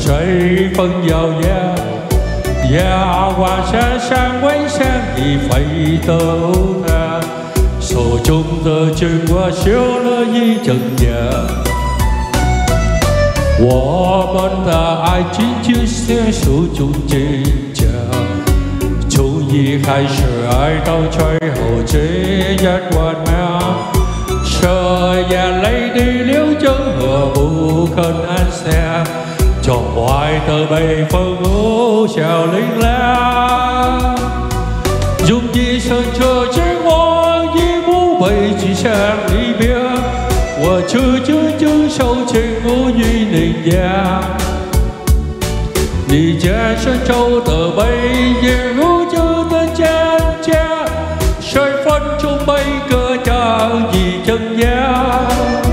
谁风摇曳，阳光闪闪微闪地飞斗它，手中的军我修了一整夜。我们的爱情就像手中紧夹，从一开始爱到最后这一万秒，这眼泪的流着和不肯安详，窗外的北风呼啸凌乱，用一生这紧握一幕悲剧像离别，我就手情无与凝压，你肩上皱的背影如旧的蒹葭，谁分出每个仗义争压，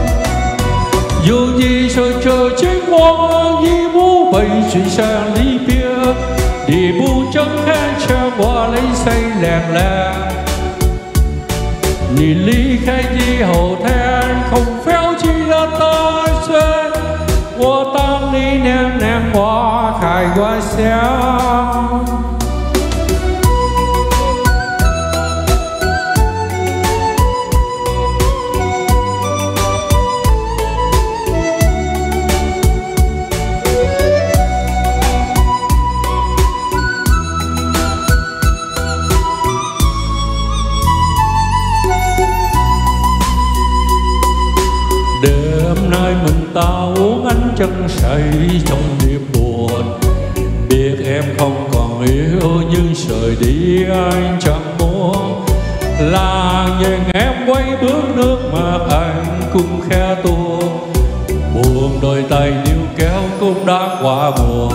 用一生这紧握一幕悲剧像离别，你不睁开让我泪水凉凉。你离开以后，天空飘起了大雪，我当你年年花开花香。Đêm nay mình ta uống ánh chân say trong đêm buồn, biết em không còn yêu nhưng rời đi anh chẳng muốn. Là nhìn em quay bước nước mà anh cũng khẽ tuông, buông đôi tay níu kéo cũng đã qua mùa.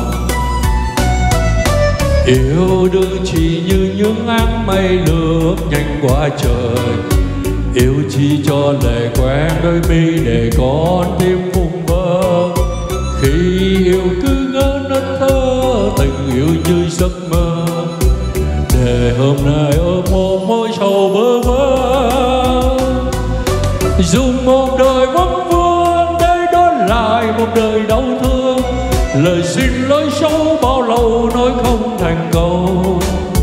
Yêu đương chỉ như những áng mây lướt nhanh qua trời, yêu chi cho lệ quen đôi mi để con tim vùng vơ. Khi yêu cứ ngỡ nấc thơ, tình yêu như giấc mơ, để hôm nay ôm một môi sầu bơ vơ. Dùng một đời vấn vương để đón lại một đời đau thương, lời xin lỗi sâu bao lâu nói không thành câu.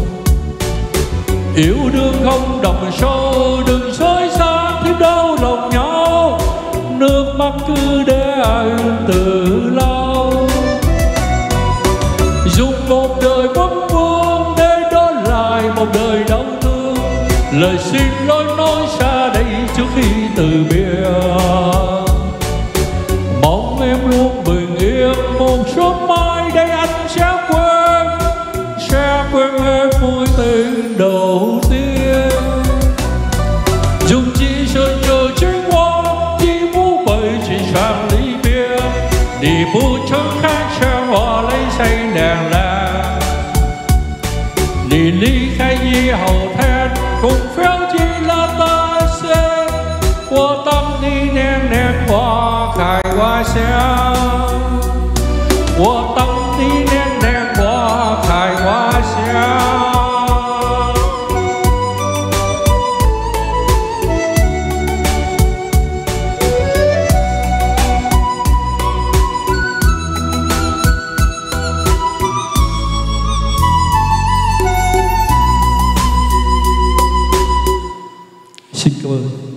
Yêu đương không đậm sâu, đừng xói xa thêm đau lòng nhau, nước mắt cứ để anh tự lau. Dùng một đời vấn vương để đón lại một đời đau thương, lời xin lỗi nói xa đây trước khi từ biệt. Mong em luôn bình yên một sớm mai đây anh sẽ quên em mối tình đầu tiên. Dùng chỉ sơn chờ chính hoa chỉ muốn bởi chỉ sang lý biệt, đi bu chẳng khác sang hoa lấy say đèn la. Đi ly khai nhi hậu thẹn cùng phéo chỉ là ta sẽ qua tâm đi nén nén hoa khai hoa sáng, qua tâm đi nén nén hoa khai hoa sáng. Xin cảm ơn.